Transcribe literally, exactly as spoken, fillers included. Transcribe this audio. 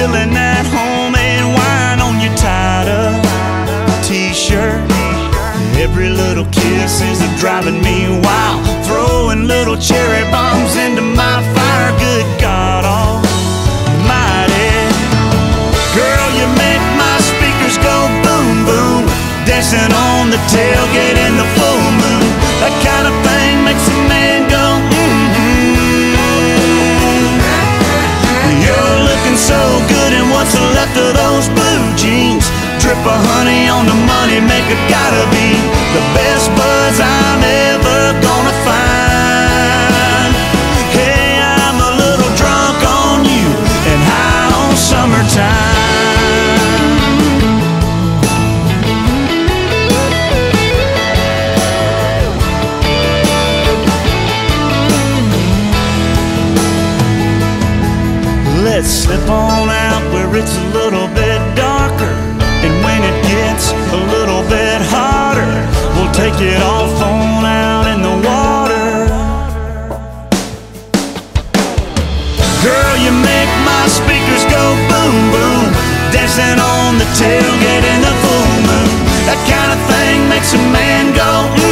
spilling that homemade wine on your tied-up t-shirt. Every little kiss is a driving me wild, throwing little cherry bombs into my fire. Good God almighty, girl, you make my speakers go boom, boom, dancing on the tailgate in the full moon. That kind of thing makes a man go mm-hmm. You're looking so good in what's left of those blue jeans. Drip of honey on the money maker, gotta be the best buds I'm ever gonna find. Hey, I'm a little drunk on you and high on summertime. Let's slip on out where it's a little bit darker, and when it gets a little bit hotter, we'll take it off on out in the water. Girl, you make my speakers go boom, boom, dancing on the tailgate in the full moon. That kind of thing makes a man go